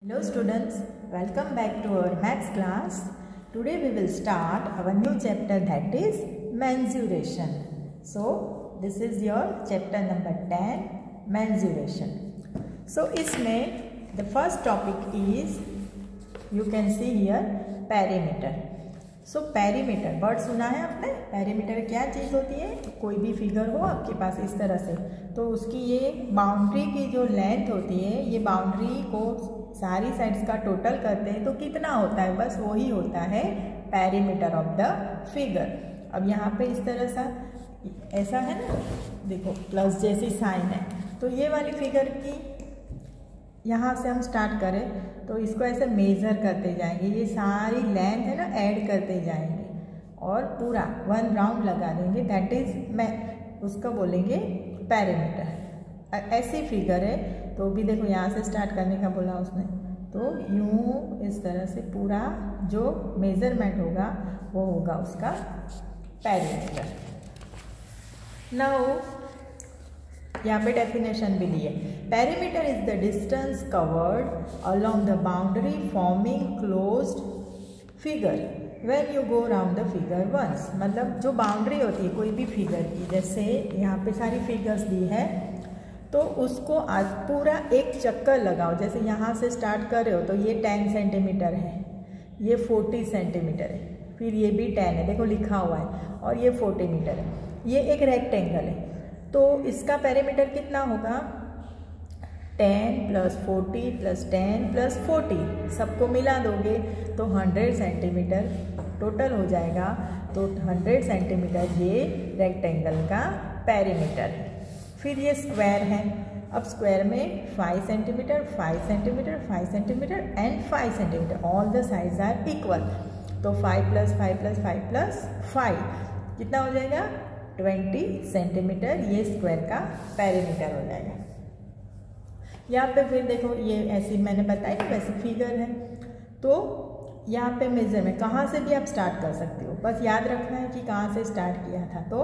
Hello students, welcome back to our maths class. Today we will start our new chapter, that is mensuration. So this is your chapter number 10, mensuration. So इसमें the first topic is, you can see here, perimeter. So perimeter word सुना है आपने? perimeter क्या चीज़ होती है? कोई भी figure हो आपके पास इस तरह से, तो उसकी ये बाउंड्री की जो लेंथ होती है, ये बाउंड्री को सारी साइड्स का टोटल करते हैं तो कितना होता है, बस वही होता है पेरीमीटर ऑफ द फिगर। अब यहाँ पे इस तरह सा ऐसा है ना, देखो प्लस जैसी साइन है, तो ये वाली फिगर की यहाँ से हम स्टार्ट करें तो इसको ऐसे मेज़र करते जाएंगे, ये सारी लेंथ है ना ऐड करते जाएंगे और पूरा 1 राउंड लगा देंगे, दैट इज मैं उसको बोलेंगे पेरीमीटर। ऐसी फिगर है तो भी देखो यहाँ से स्टार्ट करने का बोला उसने, तो यूँ इस तरह से पूरा जो मेजरमेंट होगा वो होगा उसका पेरीमीटर। नाउ यहाँ पे डेफिनेशन भी दी है, perimeter is the distance covered along the boundary forming closed figure when you go round the figure once. मतलब जो बाउंड्री होती है कोई भी फिगर की, जैसे यहाँ पे सारी फिगर्स दी है, तो उसको आज पूरा एक चक्कर लगाओ। जैसे यहाँ से स्टार्ट कर रहे हो तो ये 10 सेंटीमीटर है, ये 40 सेंटीमीटर है, फिर ये भी 10 है, देखो लिखा हुआ है, और ये 40 मीटर है, ये एक रेक्टेंगल है, तो इसका पेरीमीटर कितना होगा 10 + 40 + 10 + 40, सबको मिला दोगे तो 100 सेंटीमीटर टोटल हो जाएगा। तो 100 सेंटीमीटर ये रेक्टेंगल का पेरीमीटर है। फिर ये स्क्वायर है, अब स्क्वायर में 5 centimetre 5 centimetre 5 centimetre and 5 centimetre, all the sides are equal, तो 5 + 5 + 5 + 5 कितना हो जाएगा 20 सेंटीमीटर, ये स्क्वायर का पेरीमीटर हो जाएगा। यहाँ पे फिर देखो ये ऐसी मैंने बताई ना वैसी फिगर है, तो यहाँ पे मेजरमेंट कहाँ से भी आप स्टार्ट कर सकते हो, बस याद रखना है कि कहाँ से स्टार्ट किया था। तो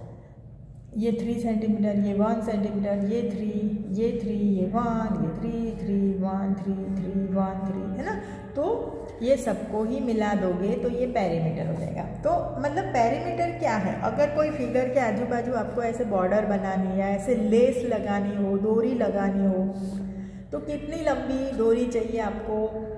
ये 3 सेंटीमीटर, ये 1 सेंटीमीटर, ये 3, ये 1, ये 3 1 3 3 1 3 है ना, तो ये सबको ही मिला दोगे तो ये पेरीमीटर हो जाएगा। तो मतलब पेरीमीटर क्या है, अगर कोई फिगर के आजू बाजू आपको ऐसे बॉर्डर बनानी है, ऐसे लेस लगानी हो, डोरी लगानी हो, तो कितनी लंबी डोरी चाहिए आपको,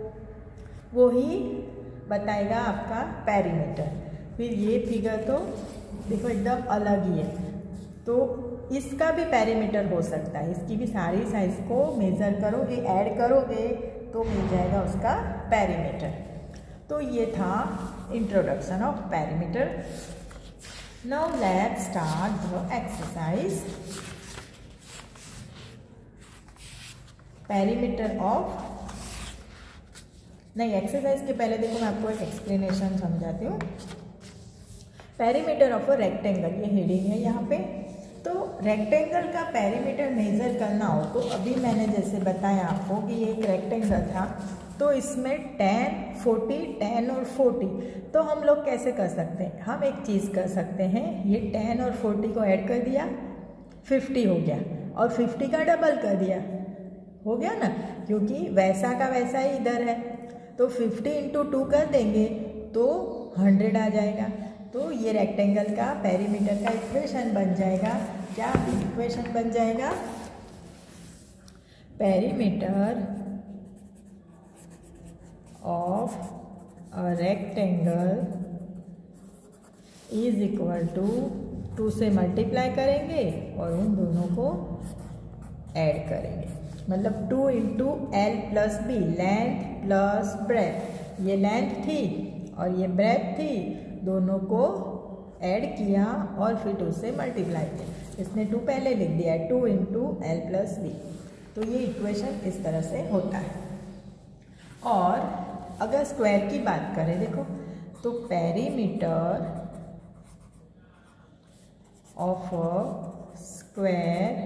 वो ही बताएगा आपका पेरीमीटर। फिर ये फिगर तो देखो एकदम अलग ही है, तो इसका भी पेरीमीटर हो सकता है, इसकी भी सारी साइज को मेज़र करोगे, ऐड करोगे तो मिल जाएगा उसका पेरीमीटर। तो ये था introduction of perimeter. Now let's start the exercise. Perimeter of, नहीं एक्सरसाइज के पहले देखो मैं आपको एक एक्सप्लेनेशन समझाती हूँ। पेरीमीटर ऑफ अ रेक्टेंगल, ये हेडिंग है यहाँ पे। तो रेक्टेंगल का पेरीमीटर मेज़र करना हो तो अभी मैंने जैसे बताया आपको कि ये एक रेक्टेंगल था, तो इसमें 10 40 10 और 40, तो हम लोग कैसे कर सकते हैं, हम एक चीज़ कर सकते हैं, ये 10 और 40 को ऐड कर दिया 50 हो गया, और 50 का डबल कर दिया हो गया ना, क्योंकि वैसा का वैसा ही इधर है, तो 50 × 2 कर देंगे तो 100 आ जाएगा। तो ये रेक्टेंगल का पेरीमीटर का इक्वेशन बन जाएगा, क्या इक्वेशन बन जाएगा, perimeter of a rectangle is equal to 2 से मल्टीप्लाई करेंगे और उन दोनों को ऐड करेंगे, मतलब 2 × L + B, length plus breadth, ये लेंथ थी और ये ब्रेथ थी, दोनों को ऐड किया और फिर 2 से मल्टीप्लाई किया, इसने 2 पहले लिख दिया है, 2 × L + B, तो ये इक्वेशन इस तरह से होता है। और अगर स्क्वायर की बात करें देखो, तो perimeter of a square,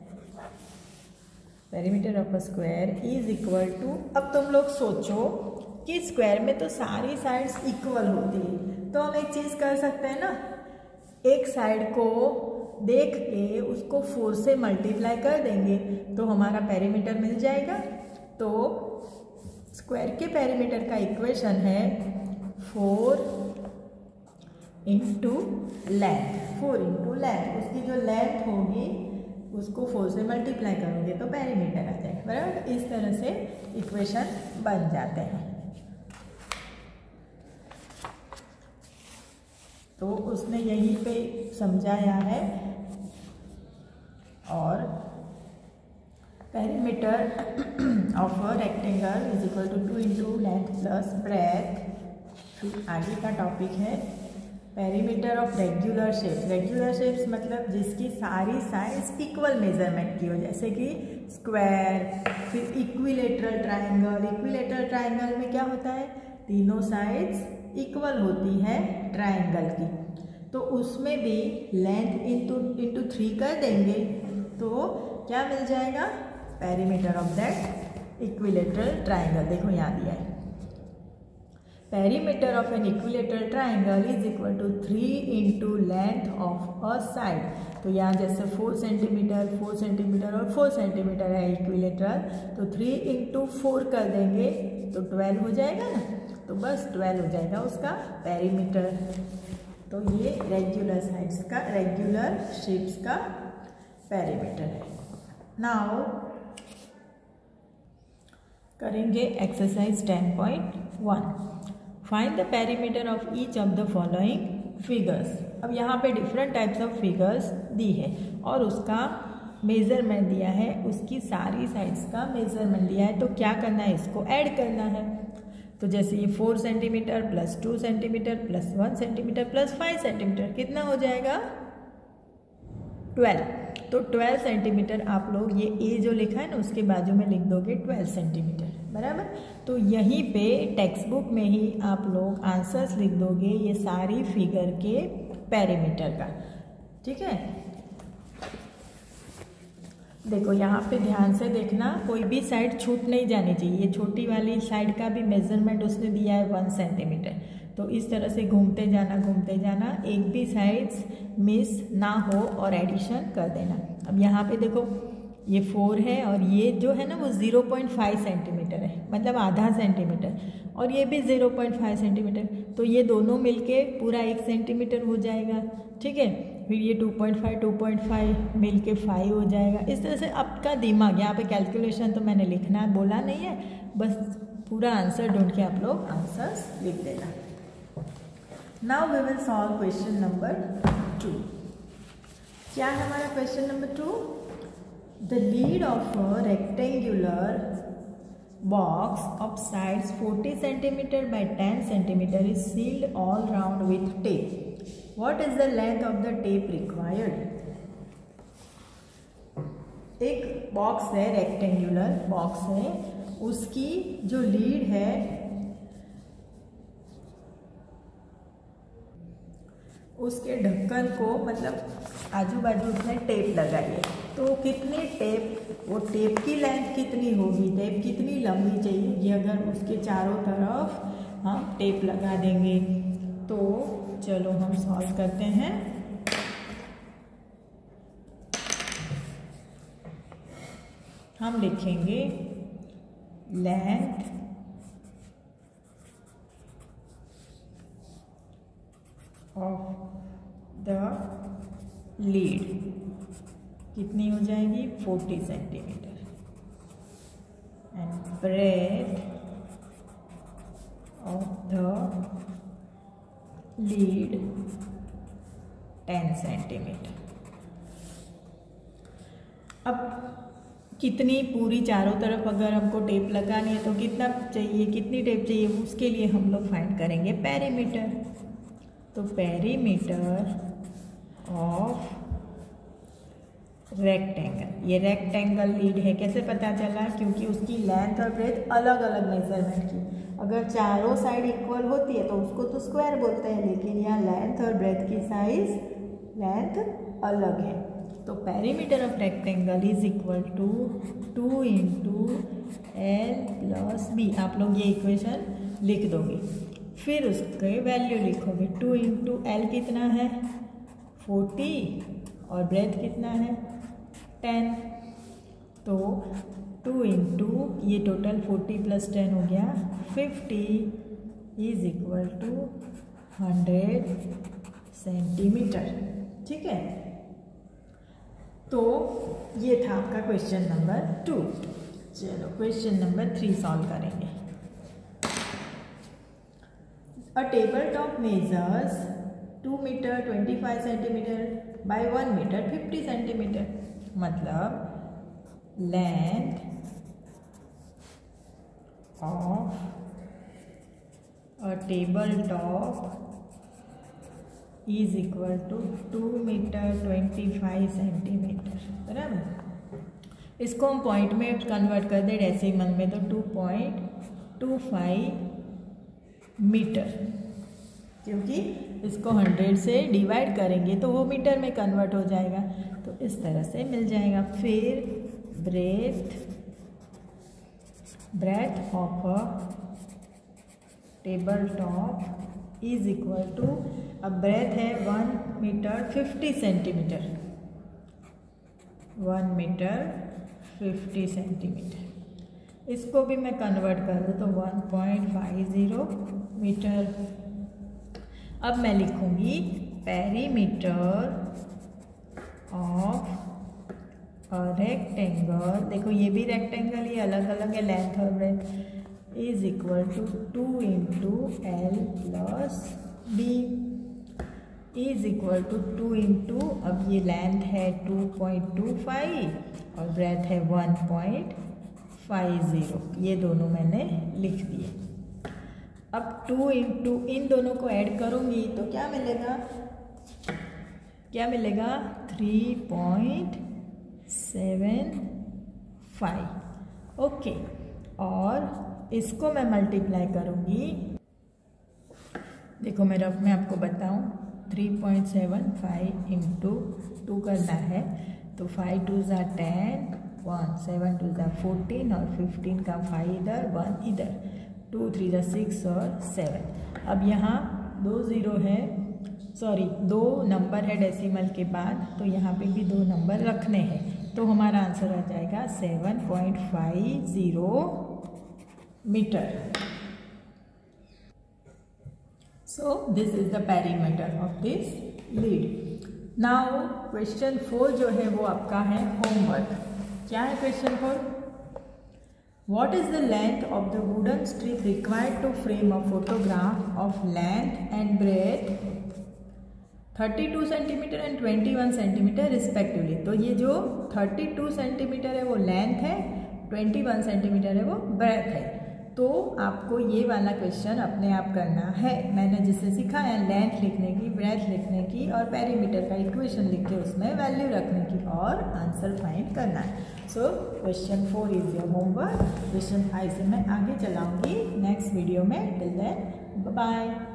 perimeter of a square is equal to, अब तुम लोग सोचो कि स्क्वायर में तो सारी साइड्स इक्वल होती है, तो हम एक चीज़ कर सकते हैं ना, एक साइड को देख के उसको 4 से मल्टीप्लाई कर देंगे तो हमारा पेरीमीटर मिल जाएगा। तो स्क्वायर के पेरीमीटर का इक्वेशन है 4 इंटू लेंथ। 4 इंटू लेंथ, उसकी जो लेंथ होगी उसको 4 से मल्टीप्लाई करोगे तो पेरीमीटर आ जाएगा, बराबर। इस तरह से इक्वेशन बन जाते हैं। तो उसने यहीं पे समझाया है। और perimeter of a rectangle is equal to 2 into length plus breadth. फिर आगे का टॉपिक है perimeter of regular shapes. Regular shapes मतलब जिसकी सारी साइड्स इक्वल मेजरमेंट की हो, जैसे कि स्क्वायर। फिर इक्विलेटरल ट्रायंगल। इक्विलेटरल ट्रायंगल में क्या होता है, तीनों साइड्स इक्वल होती है ट्रायंगल की, तो उसमें भी लेंथ इंटू 3 कर देंगे तो क्या मिल जाएगा, perimeter of that equilateral triangle. देखो यहाँ दिया है, perimeter of an equilateral triangle is equal to 3 into length of a side. तो यहाँ जैसे 4 सेंटीमीटर 4 सेंटीमीटर और 4 सेंटीमीटर है इक्विलेटरल, तो 3 इंटू 4 कर देंगे तो 12 हो जाएगा ना, तो बस 12 हो जाएगा उसका पेरीमीटर। तो ये रेगुलर साइड्स का, रेगुलर शेप्स का पेरीमीटर है। नाउ करेंगे exercise 10.1। Find the perimeter of each of the following figures. अब यहाँ पे डिफरेंट टाइप्स ऑफ फिगर्स दी है और उसका मेज़रमेंट दिया है, उसकी सारी साइड्स का मेज़रमेंट दिया है। तो क्या करना है, इसको ऐड करना है। तो जैसे ये 4 centimetre plus 2 centimetre plus 1 centimetre plus 5 centimetre कितना हो जाएगा, 12। तो 12 सेंटीमीटर आप लोग ये ए जो लिखा है ना उसके बाजू में लिख दोगे 12 सेंटीमीटर, बराबर। तो यहीं पे टेक्स्ट बुक में ही आप लोग आंसर्स लिख दोगे ये सारी फिगर के पेरीमीटर का, ठीक है। देखो यहाँ पे ध्यान से देखना, कोई भी साइड छूट नहीं जानी चाहिए। ये छोटी वाली साइड का भी मेजरमेंट उसने दिया है 1 सेंटीमीटर। तो इस तरह से घूमते जाना, एक भी साइड्स मिस ना हो और एडिशन कर देना। अब यहाँ पे देखो ये 4 है और ये जो है ना वो 0.5 सेंटीमीटर है, मतलब आधा सेंटीमीटर, और ये भी 0.5 सेंटीमीटर। तो ये दोनों मिलके पूरा 1 सेंटीमीटर हो जाएगा, ठीक है। फिर ये 2.5 मिलके 5 हो जाएगा। इस तरह से आपका दिमाग, यहाँ पे कैलकुलेशन तो मैंने लिखना बोला नहीं है, बस पूरा आंसर ढूंढ के आप लोग आंसर्स लिख देना। Now we will solve question number 2। क्या है हमारा question number 2? The lid of a rectangular box of sides 40 cm by 10 cm is sealed all round with tape. What is the length of the tape required? एक box है, rectangular box है, उसकी जो lead है उसके ढक्कन को, मतलब आजू बाजू उसने टेप लगाई है। तो कितनी टेप, वो टेप की लेंथ कितनी होगी, टेप कितनी लंबी चाहिए, अगर उसके चारों तरफ हम टेप लगा देंगे। तो चलो हम सॉल्व करते हैं। हम लिखेंगे लेंथ ऑफ द लीड कितनी हो जाएगी, 40 centimetre, and breadth of the lid 10 centimetre. अब कितनी पूरी चारों तरफ अगर हमको टेप लगानी है तो कितना चाहिए, कितनी टेप चाहिए, उसके लिए हम लोग फाइंड करेंगे पेरीमीटर। तो पेरीमीटर ऑफ रेक्टेंगल, ये रेक्टेंगल लीड है, कैसे पता चला, क्योंकि उसकी लेंथ और ब्रेथ अलग अलग मेजरमेंट की। अगर चारों साइड इक्वल होती है तो उसको तो स्क्वायर बोलते हैं, लेकिन यहाँ लेंथ और ब्रेथ की साइज लेंथ अलग है। तो perimeter of rectangle is equal to 2 into L plus B. आप लोग ये इक्वेशन लिख दोगे, फिर उसके वैल्यू लिखोगे। 2 इंटू एल कितना है, 40, और ब्रेथ कितना है, 10। तो 2 इंटू ये टोटल 40 + 10 हो गया 50 इज इक्वल टू 100 सेंटीमीटर। ठीक है, तो ये था आपका क्वेश्चन नंबर 2। चलो क्वेश्चन नंबर 3 सॉल्व करेंगे। A table top measures 2 metre 25 centimetre by 1 metre 50 centimetre. मतलब length of a table top is equal to 2 metre 25 centimetre. बराबर, इसको हम पॉइंट में कन्वर्ट कर दें डेसिमल में तो 2.25 मीटर, क्योंकि इसको 100 से डिवाइड करेंगे तो वो मीटर में कन्वर्ट हो जाएगा, तो इस तरह से मिल जाएगा। फिर breadth of a table top is equal to, अब ब्रेथ है 1 मीटर 50 सेंटीमीटर, 1 मीटर 50 सेंटीमीटर। इसको भी मैं कन्वर्ट कर दूँ तो 1.50 मीटर। अब मैं लिखूँगी पेरीमीटर ऑफ अ रेक्टेंगल, देखो ये भी रेक्टेंगल, ये अलग अलग है लेंथ और breadth, is equal to 2 into L plus B is equal to 2 into, अब ये लेंथ है 2.25 और ब्रेथ है 1.50, ये दोनों मैंने लिख दिए। अब 2 इंटू इन दोनों को ऐड करूँगी तो क्या मिलेगा, 3.75। ओके, और इसको मैं मल्टीप्लाई करूँगी, देखो मैं रफ में आपको बताऊँ, 3.75 इंटू 2 करना है तो 5 2 ज़ा 10, 1 7 2 ज़ा 14 और 15 का 5 इधर 1 इधर, 2 3 ज़ा 6 और 7। अब यहाँ 2 0 है, सॉरी 2 नंबर है डेसिमल के बाद, तो यहाँ पे भी 2 नंबर रखने हैं, तो हमारा आंसर आ जाएगा 7.50 metre. So this is the perimeter of this lead. Now question 4 जो है वो आपका है होमवर्क। क्या है question 4? What is the length of the wooden strip required to frame a photograph of length and breadth 32 centimetre and 21 centimetre respectively. तो ये जो 32 सेंटीमीटर है वो लेंथ है, 21 सेंटीमीटर है वो ब्रेथ है। तो आपको ये वाला क्वेश्चन अपने आप करना है। मैंने जिसे सिखाया लेंथ लिखने की, ब्रेथ लिखने की और पेरीमीटर का इक्वेशन लिख के उसमें वैल्यू रखने की और आंसर फाइंड करना है। So question 4 is your homework. Question 5 से मैं आगे चलाऊंगी नेक्स्ट वीडियो में। Till then bye bye.